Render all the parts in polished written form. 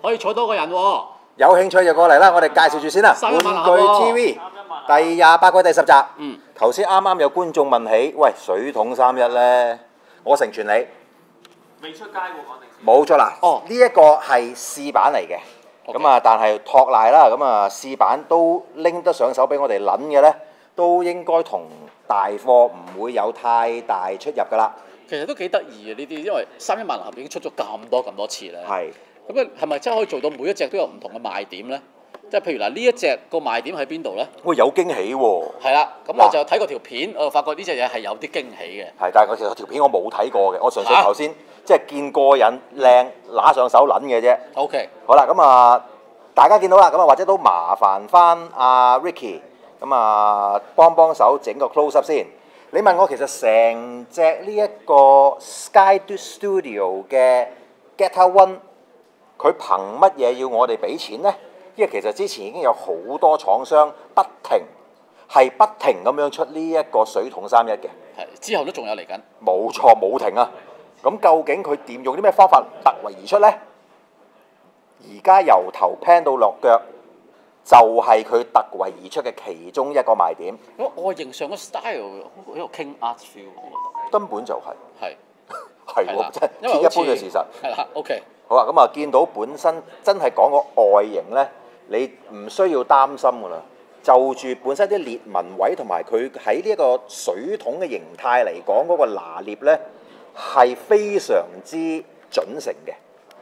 可以坐多個人喎。 有興趣就過嚟啦，我哋介紹住先啦。玩具 TV 第28季第10集。 嗯。 頭先啱啱有觀眾問起，喂，水桶31咧，我成全你。 未出街喎，講定先。 冇錯啦。 哦。 呢一個係試版嚟嘅。咁啊，但係托賴啦，咁啊試版都拎得上手俾我哋撚嘅咧，都應該同大貨唔會有太大出入㗎啦。 其實都幾得意嘅呢啲，因為31萬能俠已經出咗咁多次咧。 係。 咁啊，係咪真係可以做到每一隻都有唔同嘅賣點咧？即係譬如嗱，呢一隻個賣點喺邊度咧？ 喂，有驚喜喎！ 係啦，咁我就睇過條片，我就發覺呢隻嘢係有啲驚喜嘅。 係，但係其實條片我冇睇過嘅，我純粹頭先即係見過癮靚，揦上手撚嘅啫。 OK。 好啦，咁啊，大家見到啦，咁啊，或者都麻煩翻阿 Ricky，咁啊幫手整個 close up 先。你問我其實成隻呢一個 Sky Studio 嘅 Geta One， 佢憑乜嘢要我哋俾錢呢？因為其實之前已經有好多廠商不停咁樣出呢一個水桶31嘅。 係，之後都仲有嚟緊。 冇錯，冇停啊！咁究竟佢點用啲咩方法突圍而出呢？而家由頭 plan 到落腳，就係佢突圍而出嘅其中一個賣點。 外形上個 style 好有 King Art feel， 我覺得。 根本就係。係喎，真係鐵一般嘅事實。 係啦 ，OK。 好啦，咁啊，見到本身真係講個外形呢，你唔需要擔心㗎啦。就住本身啲裂紋位同埋佢喺呢一個水桶嘅形態嚟講，嗰個拿捏呢係非常之準成嘅。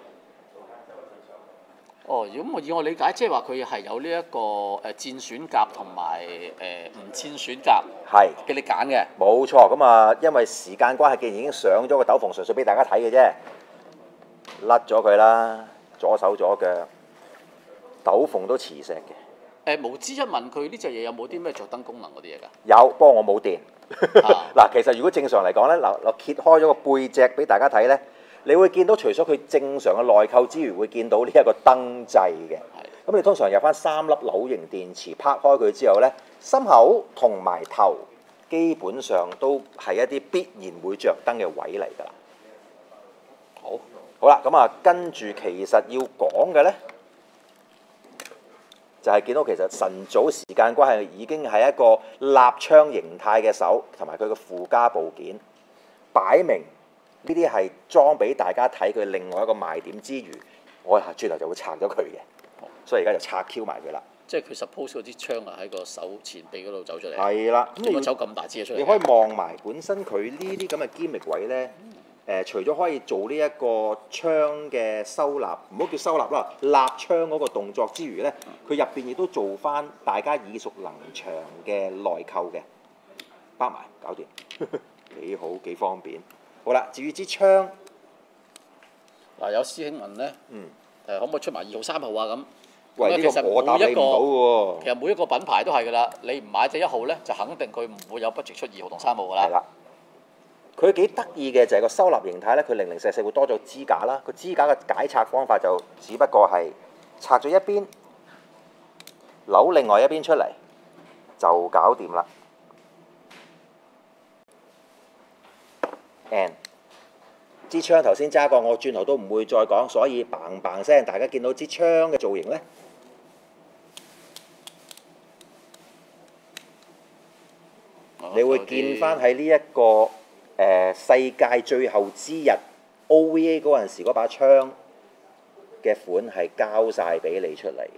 哦，如果我以我理解，即係話佢係有呢一個戰選甲同埋唔戰選甲， 係俾你揀嘅。 冇錯，咁啊，因為時間關係，既然已經上咗個斗篷，純粹俾大家睇嘅啫，甩咗佢啦，左手左腳，斗篷都磁石嘅。 無知一問佢呢隻嘢有冇啲咩着燈功能嗰啲嘢㗎？ 有，不過我冇電。嗱，其實如果正常嚟講咧，嗱，我揭開咗個背脊俾大家睇咧，你會見到除咗佢正常嘅內扣之餘，會見到呢一個燈掣嘅。咁你通常入翻3粒扭形電池，拍開佢之後咧，心口同埋頭基本上都係一啲必然會着燈嘅位嚟㗎啦。好啦，咁啊，跟住其實要講嘅咧，就係見到其實晨早時間關係已經係一個立槍形態嘅手，同埋佢嘅附加部件，擺明呢啲係裝俾大家睇佢另外一個賣點之餘，我轉頭就會拆咗佢嘅，所以而家就拆 Q 埋佢啦。 即係佢 suppose 嗰支槍啊喺個手前臂嗰度走出嚟。 係啦，咁你走咁大支嘢出嚟。 你可以望埋本身佢呢啲咁嘅 gimmick 位咧。除咗可以做呢一個槍嘅收納，唔好叫收納啦，立槍嗰個動作之餘咧，佢入邊亦都做翻大家耳熟能詳嘅內扣嘅，包埋搞掂，幾好幾方便。好啦，至於支槍， 嗱有師兄問咧，可唔可以出埋2號、3號啊咁？ 喂，呢個我答你唔到喎。 其實每一個品牌都係㗎啦，你唔買隻1號咧，就肯定佢唔會有 budget 出2號同3號㗎啦。 係啦。佢幾得意嘅就係個收納形態咧，佢零零舍舍會多咗支架啦。個支架嘅解拆方法就只不過係拆咗一邊，扭另外一邊出嚟，就搞掂啦。And 支槍頭先揸過，我轉頭都唔會再講，所以嘭嘭聲，大家見到支槍嘅造型咧，你會見翻喺呢一個。世界最後之日 OVA 嗰陣時嗰把槍嘅款係交晒俾你出嚟。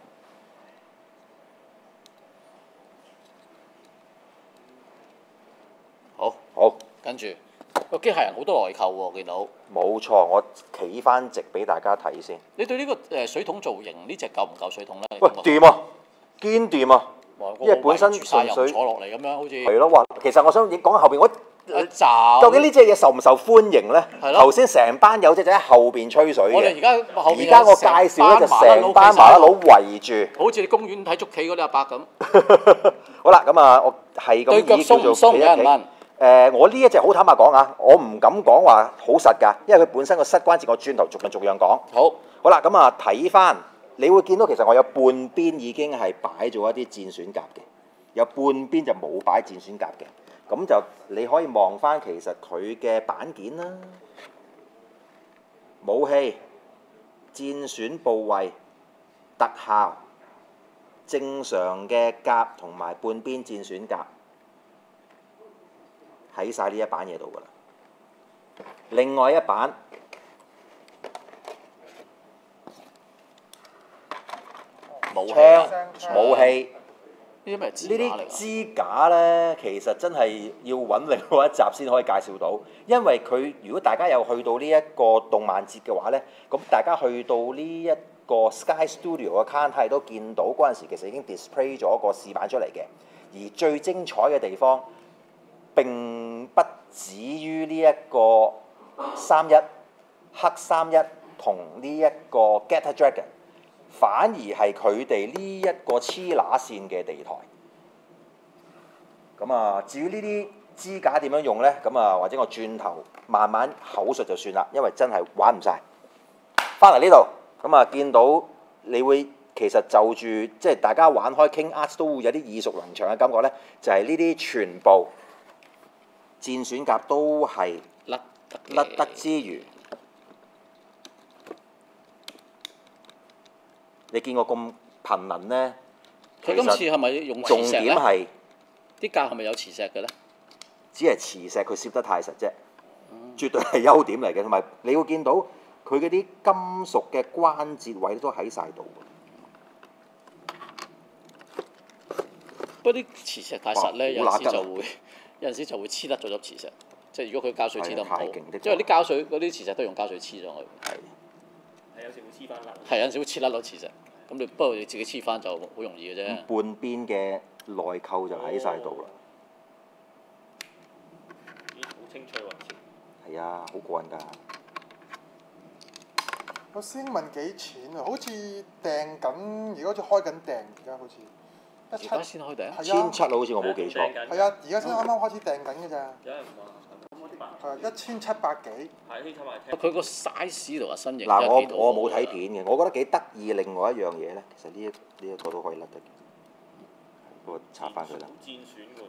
好， 跟住個機械人好多內扣喎，見到。 冇錯，我企翻直俾大家睇先。 你對呢個水桶造型呢隻夠唔夠水桶咧？ 喂，掂啊，堅掂啊！因為本身純粹坐落嚟咁樣，好似係咯。哇，其實我想講後邊我。究竟呢隻嘢受唔受歡迎咧？頭先成班友仔就喺後邊吹水嘅。 而家我介紹咧就成班麻甩佬圍住， 好似你公園睇捉棋嗰啲阿伯咁。 好啦，咁啊，我係咁以叫做企一企。我呢一隻好坦白講啊，我唔敢講話好實㗎，因為佢本身個膝關節，我轉頭逐樣講。好啦，咁啊睇翻，你會見到其實我有半邊已經係擺咗一啲戰選甲嘅，有半邊就冇擺戰選甲嘅。咁就你可以望翻其實佢嘅板件啦、武器、 戰損部位、特效、正常嘅甲同埋半邊戰損甲喺晒呢一版嘢度㗎啦。另外一版武器槍武器。 呢啲咪支呢架嚟㗎？ 啲支架呢，其實真係要揾另外一集先可以介紹到，因為佢如果大家有去到呢一個動漫節嘅話呢，咁大家去到呢一個 Sky Studio 嘅 counter 都見到嗰陣時其實已經 display 咗個試版出嚟嘅，而最精彩嘅地方並不止於呢一個31黑31同呢一個 Getter Dragon。反而係佢哋呢一個黐乸線嘅地台。咁啊，至於呢啲支架點樣用呢？咁啊，或者我轉頭慢慢口述就算啦，因為真係玩唔晒。翻嚟呢度，咁啊見到你會其實就住即係大家玩開 King Arts 都會有啲耳熟能詳嘅感覺呢，就係呢啲全部戰損甲都係甩得之餘。你見過咁頻能呢？ 佢今次係咪用磁重石咧？ 點係啲架係咪有磁石嘅咧？ 只係磁石，佢攝得太實啫，絕對係優點嚟嘅。同埋你會見到佢嗰啲金屬嘅關節位都喺晒度。 不過啲磁石太實咧， 哇有陣時就會黐得咗粒磁石。即係如果佢膠水黐得唔好， 太勁的因為啲膠水嗰啲磁石都用膠水黐上去。 係有時會黐翻甩。 係有陣時會黐甩粒磁石，咁你不過你自己黐翻就好容易嘅啫。 半邊嘅內扣就喺晒度啦。 咦，好清脆喎！ 係啊，好過癮㗎。 我先問幾錢啊？好似訂緊，而家好似開緊訂，而家好似而家先開訂。 係啊 1700好似我冇記錯。 係啊，而家先啱啱開始訂緊嘅咋。 有人話咁嗰啲版係1700幾。 係呢睇埋佢個 size 同埋身形嗱， 真係幾到我冇睇片嘅，我覺得幾得意。另外一樣嘢咧，其實呢一個都可以甩得嘅，不過插翻佢啦。 戰損喎。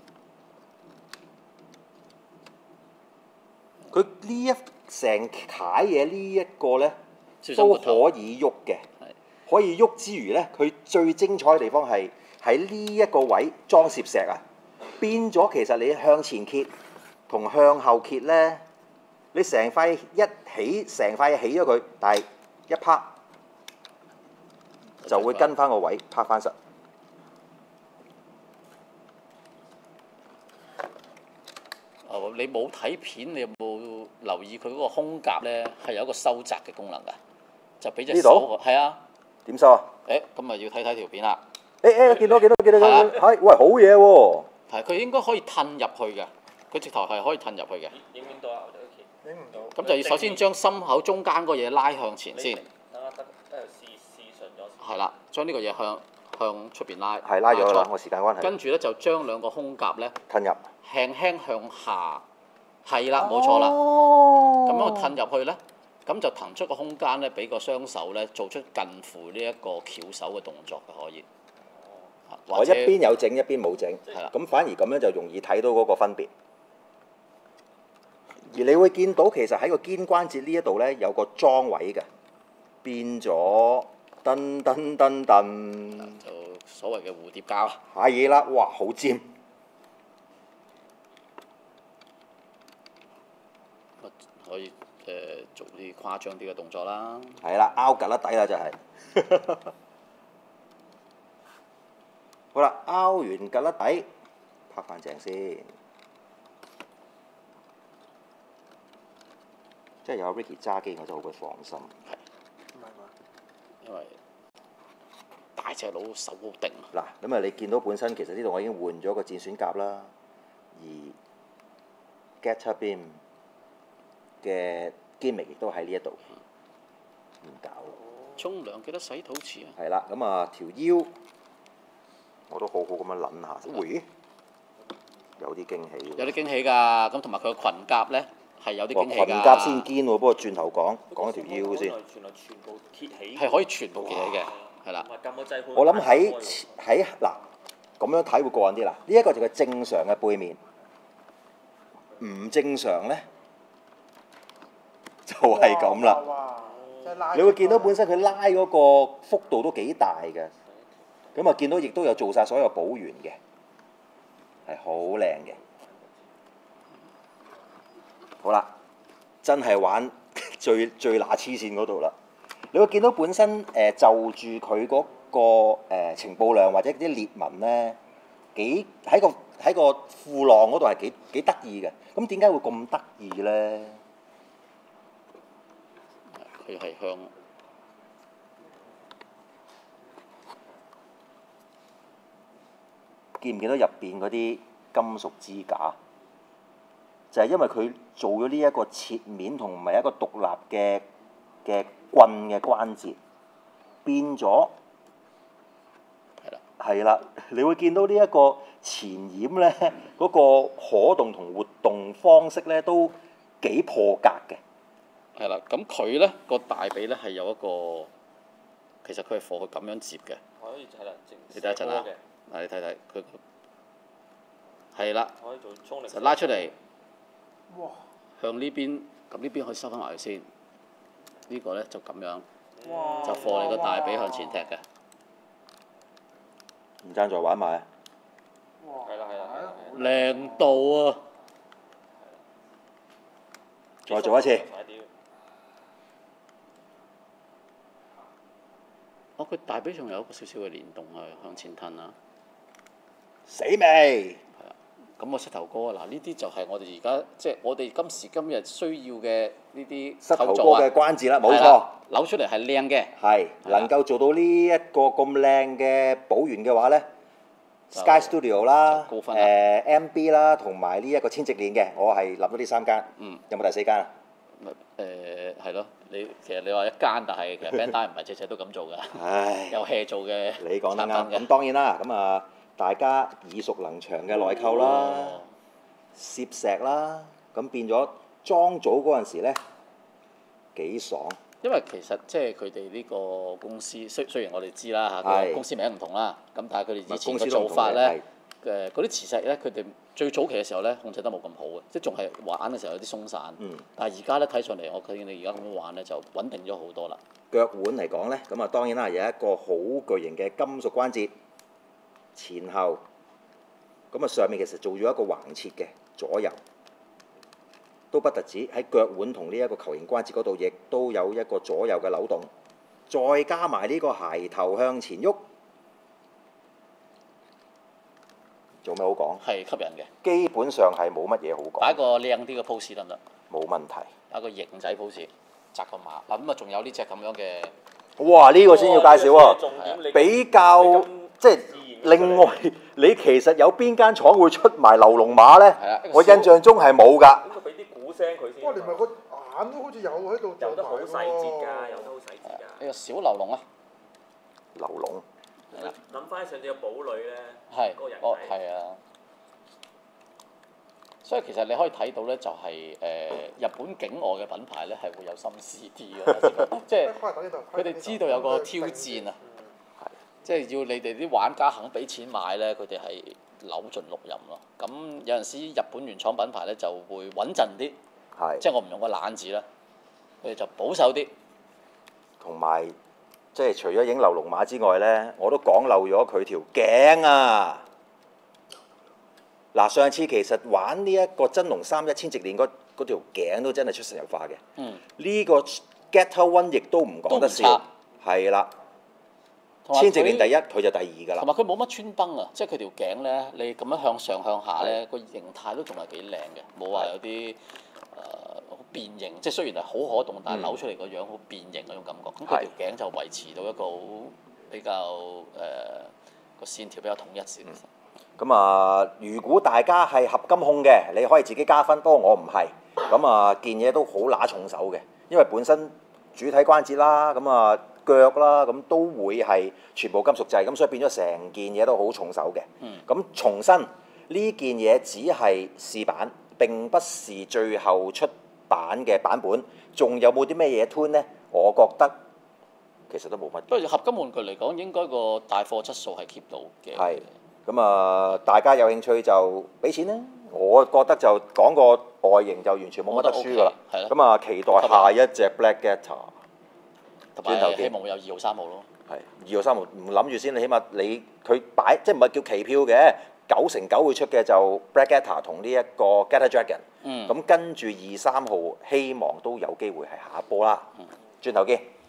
佢呢一成楷嘢呢一個咧都小心個頭可以喐嘅，可以喐之餘咧，佢最精彩嘅地方係喺呢一個位裝攝石啊，變咗其實你向前揭同向後揭咧，你成塊成塊起咗佢，但係一拍就會跟翻個位拍翻實。 你冇睇片，你有冇留意佢嗰個胸甲咧係有一個收窄嘅功能㗎？就俾隻手係啊。 點收啊？ 咁咪要睇條片啦。 見到，係喂好嘢喎！ 係佢應該可以褪入去嘅，佢直頭係可以褪入去嘅。 影唔影到啊？我哋影唔到。 咁就要首先將心口中間嗰嘢拉向前先。 等下得試順咗。 係啦，將呢個嘢向出邊拉。 係拉咗啦，我時間關係。 跟住咧就將兩個胸甲咧褪入。 輕輕向下，係啦，冇錯啦。咁樣褪入去咧，咁就騰出個空間咧，俾個雙手咧做出近乎呢一個翹手嘅動作嘅可以。 我一邊有整一邊冇整， 係啦。 咁反而咁樣就容易睇到嗰個分別。而你會見到其實喺個肩關節呢一度咧有個裝位嘅，變咗噔噔噔噔， 就所謂嘅蝴蝶膠。 係啦，哇，好尖！ 可以做啲誇張啲嘅動作啦。 係啦，拗緊啦底啦就係。好啦，拗完緊啦底，拍翻正先。即係有 Ricky 揸機，我就好鬼放心。 唔係嘛？ 因為大隻佬手好定。 嗱，咁啊，你見到本身其實呢度我已經換咗個戰損甲啦，而 Getter Beam 嘅 gimmick 亦都喺呢一度唔搞。 沖涼記得洗肚臍啊！ 係啦，咁啊條腰我都好好咁樣撚下，喂，有啲驚喜。 有啲驚喜㗎，咁同埋佢個裙甲咧係有啲驚喜㗎。 裙甲先堅喎，不過轉頭講條腰先。 原來全部揭起。 係可以全部揭起嘅，係啦。 我諗喺嗱咁樣睇會過癮啲啦。呢一個就係正常嘅背面，唔正常咧就係咁啦。 哇！真你會見到本身佢拉嗰個幅度都幾大嘅。咁啊，見到亦都有做晒所有補圓嘅，係好靚嘅。好啦，真係玩最拿黐線嗰度啦。你會見到本身就住佢嗰個情報量或者啲裂紋咧，幾喺個褲浪嗰度係幾得意嘅。咁點解會咁得意咧？ 佢係向見唔見到入邊嗰啲金屬支架？就係因為佢做咗呢一個切面同埋一個獨立嘅棍嘅關節，變咗係啦。你會見到呢一個前掩咧，嗰個可動同活動方式咧都幾破格嘅。 係啦，咁佢咧個大髀咧係有一個，其實佢係放佢咁樣接嘅。 可以係啦， 你睇一陣啊，嗱你睇睇佢係啦， 可以做衝力就拉出嚟， 哇！ 向呢邊，咁呢邊可以收翻埋去先。呢個咧就咁樣， 哇！ 就放你個大髀向前踢嘅。 唔爭再玩埋啊！ 哇！ 係啦係啦係啦靚到啊！ 再做一次。 哦，佢大髀仲有一個少少嘅連動啊，向前褪啊。 死未？ 咁個膝頭哥啊，嗱呢啲就係我哋而家即係我哋今時今日需要嘅呢啲膝頭哥構造啊嘅關節啦，冇係錯。 啦扭出嚟係靚嘅。 係係啦能夠做到呢一個咁靚嘅補圓嘅話咧就 ，Sky Studio 啦， 就高分啦 MB 啦，同埋呢一個千直鏈嘅，我係諗到呢3間。 嗯。 有冇第4間啊？ 係咯，其實你話一間，但係其實 Bandai 唔係隻隻都咁做㗎， 唉， 有 hea 做嘅你講得啱。 產品嘅咁當然啦，咁啊大家耳熟能詳嘅內購啦、 哦攝石啦，咁變咗裝組嗰陣時咧幾爽。 因為其實即係佢哋呢個公司，雖然我哋知啦嚇， 係個公司名唔同啦，咁但係佢哋以前嘅公司都唔同嘅做法咧，嗰啲磁石咧，佢哋最早期嘅時候咧控制得冇咁好嘅，即係仲係玩嘅時候有啲鬆散。 嗯。 但係而家咧睇上嚟，我見你而家咁樣玩咧就穩定咗好多啦。 腳腕嚟講咧，咁啊當然啦，有一個好巨型嘅金屬關節前後，咁啊上面其實做咗一個橫切嘅左右，都不特止喺腳腕同呢一個球形關節嗰度，亦都有一個左右嘅扭動，再加埋呢個鞋頭向前喐，做咩好講？ 係吸引嘅， 基本上係冇乜嘢好講， 擺個靚啲嘅 pose 得唔得？ 冇問題。 打個型仔 pose，扎個馬。嗱咁啊，仲有呢只咁樣嘅。 哇！呢個先要介紹喎， 重點你比較即係另外，你其實有邊間廠會出埋流龍馬咧係啊？ 我印象中係冇㗎。 應該俾啲鼓聲佢先。 哇！連埋個眼都好似有喺度有得好細節㗎，有得喎。 好細節㗎。 呢個小流龍啊， 流龍係啦， 諗翻上次個堡壘咧， 係嗰個人哦體。 係啊。所以其實你可以睇到咧，就係日本境外嘅品牌咧係會有心思啲嘅，即係佢哋知道有個挑戰啊，即係要你哋啲玩家肯俾錢買咧，佢哋係扭盡六壬咯。咁有陣時日本原廠品牌咧就會穩陣啲， 係， 即係我唔用個懶字啦，佢哋就保守啲。 同埋即係除咗影流龍馬之外咧，我都講漏咗佢條頸啊！嗱，上次其實玩呢一個真龍3-1千直鏈嗰條頸都真係出神入化嘅。 嗯。 呢個 Getter One 亦都唔講得笑，係啦。千直鏈第一，佢就第二㗎啦。 同埋佢冇乜穿崩啊，即係佢條頸咧，你咁樣向上向下咧，個形態都仲係幾靚嘅，冇話有啲好變形，即係雖然係好可動，但係扭出嚟個樣好變形嗰種感覺。咁佢條頸就維持到一個好比較個線條比較統一少少。 咁啊，如果大家係合金控嘅，你可以自己加分。不過我唔係，咁啊件嘢都好揦重手嘅，因為本身主體關節啦，咁啊腳啦，咁都會係全部金屬製，咁所以變咗成件嘢都好重手嘅。咁重申呢件嘢只係試版，並不是最後出版嘅版本。仲有冇啲咩嘢 tune 呢？我覺得其實都冇乜。 不過合金玩具嚟講，應該個帶貨質素係 keep 到嘅。 係。咁啊，大家有興趣就俾錢啦。我覺得就講個外形就完全冇乜得輸㗎啦。 係啦。 咁啊，期待下一隻 Black Getter。 同轉頭見埋希望會有2號、3號咯。 係2號、3號唔諗住先，你起碼佢擺即係唔係叫期票嘅，9成9會出嘅就 Black Gator 同呢一個 Gator Dragon。咁跟住2、3號希望都有機會係下一波啦。轉頭見。